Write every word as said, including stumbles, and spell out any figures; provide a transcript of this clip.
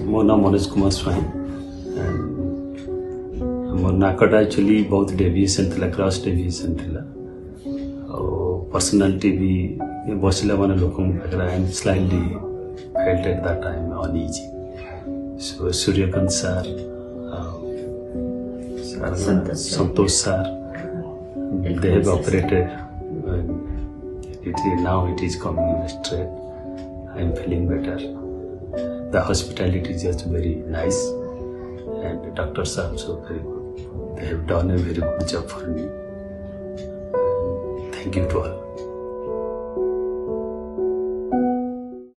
मो नाम मनोज कुमार स्वाई मो नाकटा एक्चुअली बहुत डेविएशन थी क्रॉस डेविएशन थी पर्सनालिटी भी बसला माने लोक I am slightly felt at that time uneasy so Suryakant sir Santosh sir they have operated it is, now it is coming straight. I am feeling better. The hospitality is just very nice and the doctors are also very good. They have done a very good job for me. Thank you to all.